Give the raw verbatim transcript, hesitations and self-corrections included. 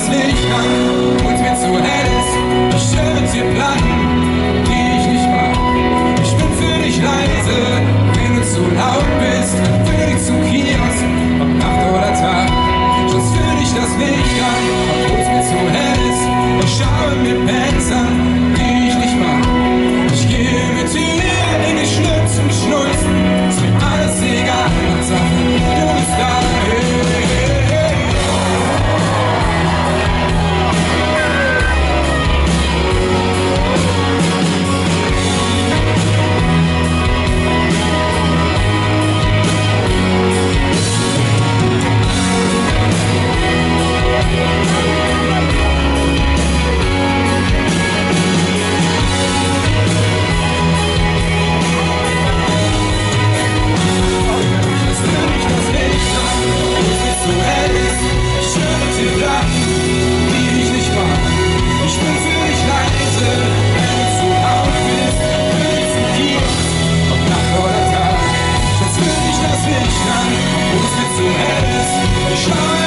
das Licht an, obwohl es mir zu hell ist. Ich stell mit dir Platten, die ich nicht mag. Ich bin für dich leise, wenn du zu laut bist. Für dich zum Kiosk, ob Nacht oder Tag. Schloss für dich das Licht an, obwohl es mir zu hell ist. Ich schaue mir Bands an, die ich nicht mag. Ich gehe mit dir in die Schnitz und Schnulz. Ist mir alles egal, Sache, du bist da. Hey, hey, hey. Licht an, wo es mir zu hell ist. Ich schaue